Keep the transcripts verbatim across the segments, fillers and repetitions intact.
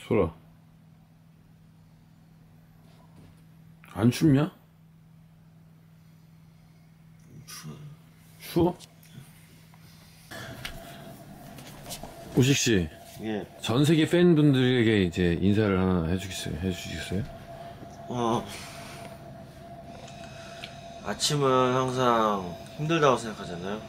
소라 안 춥냐? 추워. 추워? 우식씨 예. 전 세계 팬분들에게 이제 인사를 하나 해주겠어요? 해주시겠어요? 어 아침은 항상 힘들다고 생각하잖아요.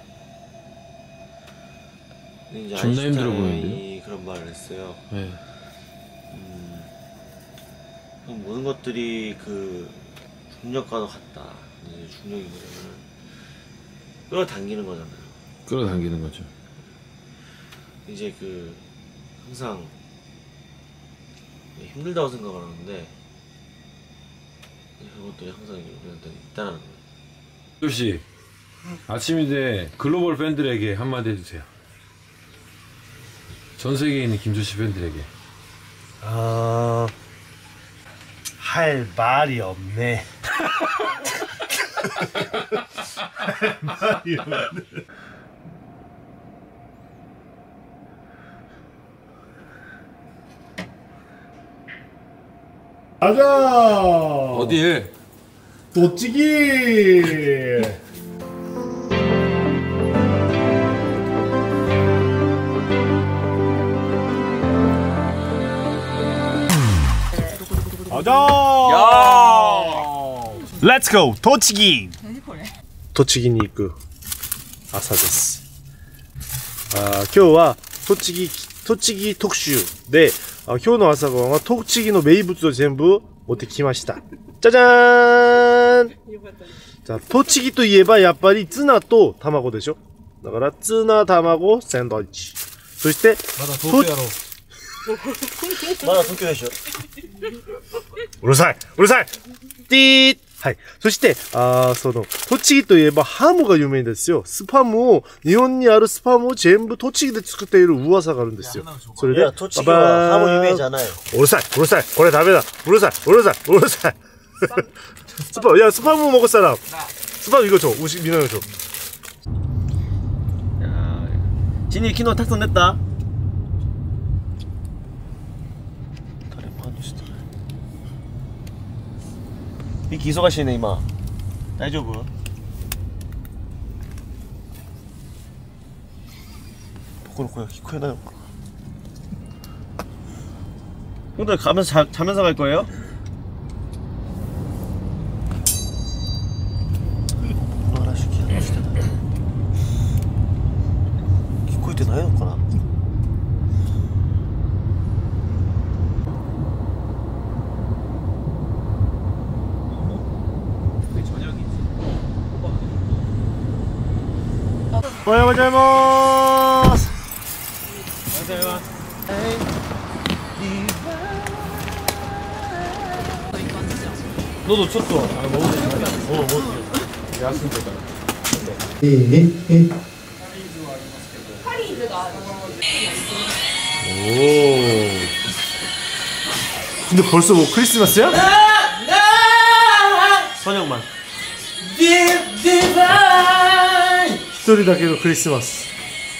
근데 이제 존나 힘들어 아인슈타인이 보이는데요? 그런 말을 했어요. 네. 음, 모든 것들이 그 중력과도 같다. 이제 중력이 뭐냐면 끌어당기는 거잖아요. 끌어당기는 거죠. 이제 그 항상 힘들다고 생각을 하는데 그런 것들이 항상 우리한테 있다는 거예요. 씨 아침인데 글로벌 팬들에게 한마디 해주세요. 전 세계에 있는 김조씨 팬들에게. 어... 할 말이 없네. 할 말이 없네. 가자. 어디에? 도찌기. 가자. Let's go. 도치기. 도치기に行く朝です。あ、今日は栃木栃木特集で、あ、今日の朝ごはんは栃木の名物を全部持ってきました。じゃじゃーん。じゃあ栃木といえばやっぱりツナと卵でしょ。だからツナ卵サンドイッチ。そしてまだ東京やろう。 まだ東京でしょ。 うるさいうるさいティー。はい。そして、あその、栃木といえばハムが有名ですよ。スパムを、日本にあるスパムを全部栃木で作っている噂があるんですよ。それで、 いや、栃木はハム有名じゃないよ。 うるさい、うるさい、これダメだ。うるさい、うるさい、うるさい。スパム、いや、スパムを먹었잖아。スパム이거 줘。우식 민호 줘。 진이昨日탁선 냈다. 미키忙しいね今。大丈夫？僕の声が聞こえないのかな。형들 가면서 자, 자면서 갈 거예요?聞こえてないのかな。 おはようございます。 おはようございます。 너도 쳤어. 아, 먹을 수 있어. 어, 먹을 수 있어. 야스 되잖아. 예, 예. 오. 근데 벌써 뭐 크리스마스야? 선영만. 一人だけのクリスマス。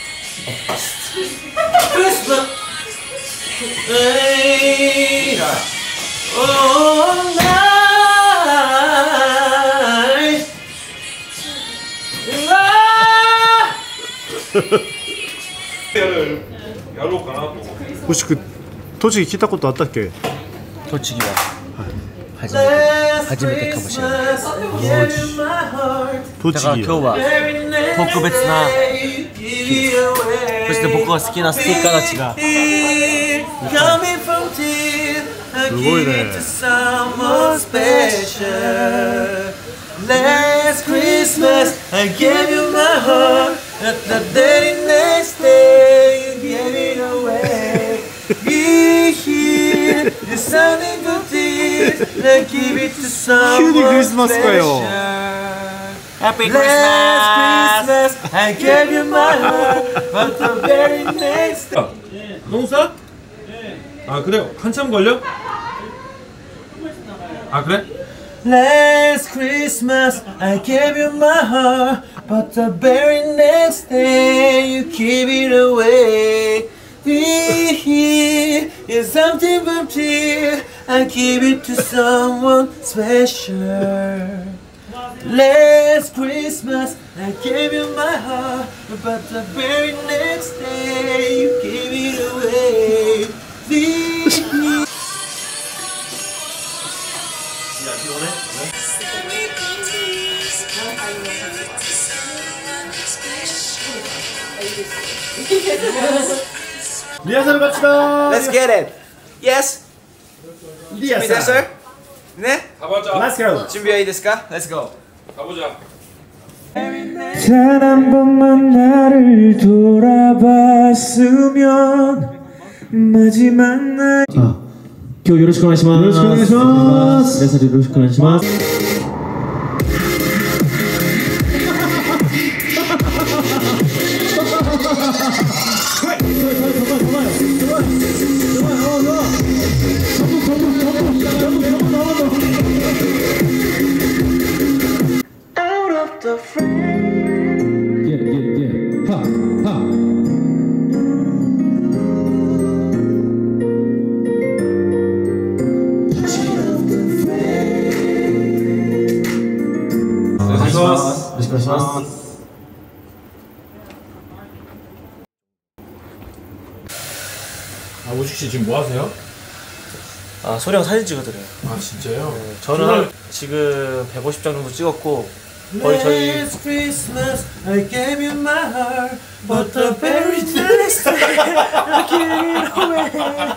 クリスマス。 やろうかなと。 もしく栃木来たことあったっけ？ 栃木は初めて初めてかもしれない。 栃木。 だから今日は特別な日。そして僕が好きなステッカーたちが。 すごいね。 Last Christmas I gave you my heart. At the very next day you gave it away. Be here, the sounding of tears. I give it to someone special. Happy Christmas. Last Christmas I gave you my heart. But the very next day. 농사? 아 그래? 한참 걸려? 아 그래? Last Christmas I gave you my heart, but the very next day you gave it away. Be here is something from here. I give it to someone special. Last Christmas I gave you my heart, but the very next day you gave it away. Be here. 리허설 갑시다. Let's get it. Yes. 준비됐어요? 네? 가보자. Let's go. 준비가 이ですか? Let's go. 가보자. 단 한 번만 나를 돌아봤으면 마지막 날. 아, 今日よろしくお願いします。よろしくお願いします。皆さんよろしくお願いします。 Out of the frame. 예, 예, 예. 하, 하. 아, 오식 씨 지금 뭐 하세요? 아, 소령 사진 찍어드려요. 아, 진짜요? 네, 저는 한 지금 백오십 장 정도 찍었고 거의 저희 Last Christmas I gave you my heart, but the very next day I gave it away.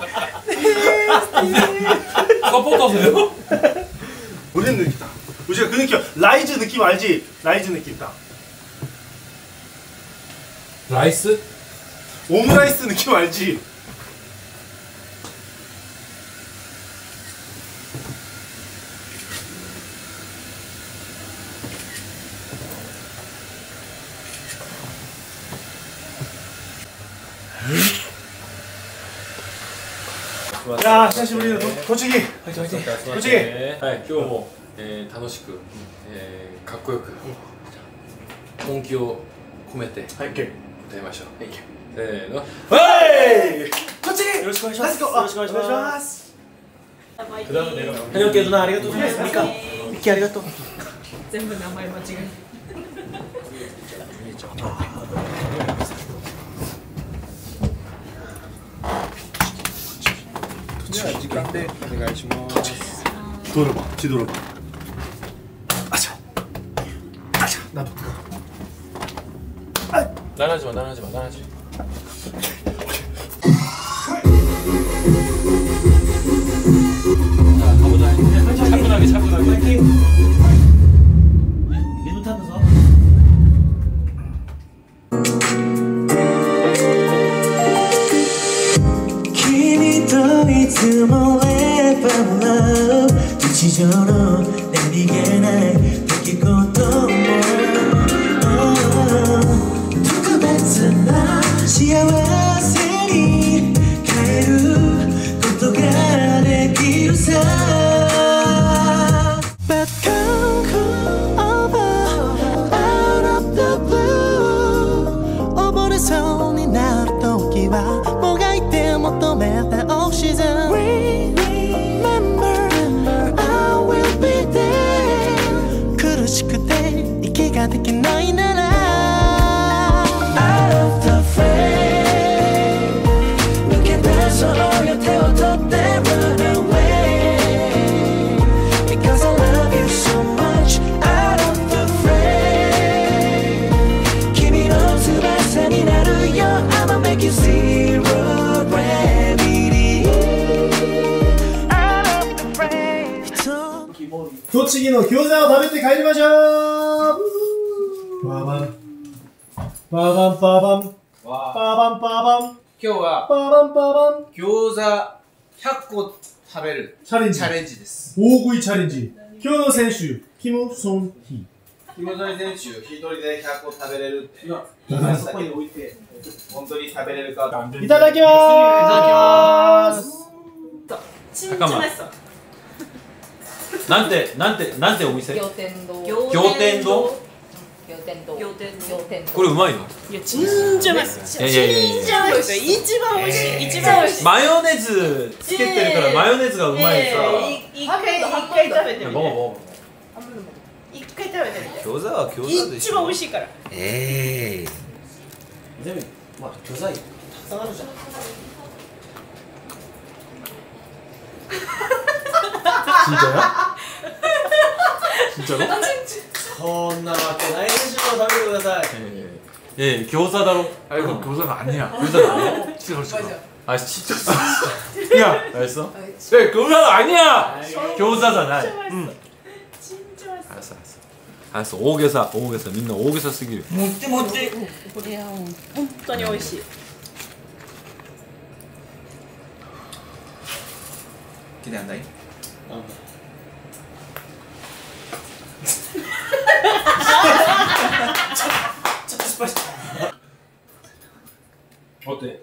서포터세요? 우리는 느낌다. 우리가 그 느낌, 라이즈 느낌 알지? 라이즈 느낌 딱. 라이스? 오므라이스 느낌 알지? 야, 사실 우리는 도, 도치기. 화이팅 화이팅. 도치기. はい、今日も、えー、楽しく、えー、かっこよく、本気を込めてはい、오케이. 歌いましょう。せーの。 はい。 도치기! よろしくお願いします。 Let's go. よろしくお願いします。 그 다음에 내가 다녀올게요 누나. 아리가또 고맙습니까? 미키 아리가또. 全部名前間違え 돌아봐, 뒤돌아봐. 아차. 아차. 나도. 난하지 마, 난하지 마, 난하지 마. 자, 가보자. 차분하게, 차분하게. 리듬 타면서.君といつも live in love 日常の何気ない出来事も特別な幸せに変えることができるさ But come come over out of the blue 溺れそうになる時はもがいて求めたオキシジェン Remember I will be there 苦しくて息ができないなら Out of the frame 抜け出そうよ手を取って Run away Because I love you so much Out of the frame 君の翼になるよ I'ma make you zero gravity Out of the frame 栃木の餃子を食べて帰りましょう。ババン。ババンババン。ババンババン。 今日はババンババン。 餃子ひゃっこ食べるチャレンジ。 チャレンジです。 大食いチャレンジ。今日の選手、キム・ソンヒ。 キム・ソンヒ選手、一人でひゃっこ食べれるって。そこに置いて、本当に食べれるか。 いただきまーす。 잠깐만. 난때 난때 난때 오미세? 교텐도 교텐도? 天堂仰天堂これうまいの？ いやちんじゃうまいっすよいやいやいやいやちんじゃうまいっすよ一番美味しい一番美味しいマヨネーズつけてるからマヨネーズがうまいさ。 一回一回食べてみてボンボン一回食べてみて餃子は餃子でしょ。 一番美味しいからええ。 でもまあ巨大たくさんあるじゃん。진짜야？ 진짜로？ そんなわけないでしょ。食べてください。 예, 교사다로. 아 이거 교사가 아니야. 교사가 아니야. 진짜 진짜. 아 진짜. 야, 알았어? 네, 교사가 아니야. 교사잖아. 응. 진짜 맛있어 알았어, 알았어. 알았어. 오개사, 오개사. 민나 오개사 쓰기로. もってもってこれは本当に美味しい気であんだい。ちょっと失敗した。 어때?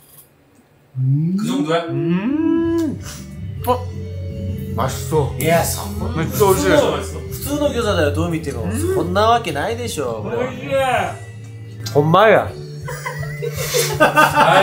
그 정도야? 음. 어? 맛있어. いや、そんな 진짜 맛있어. 普通の餃子だよ。どう見てもそんなわけないでしょ。これは 맛있어. ほんまや。 아,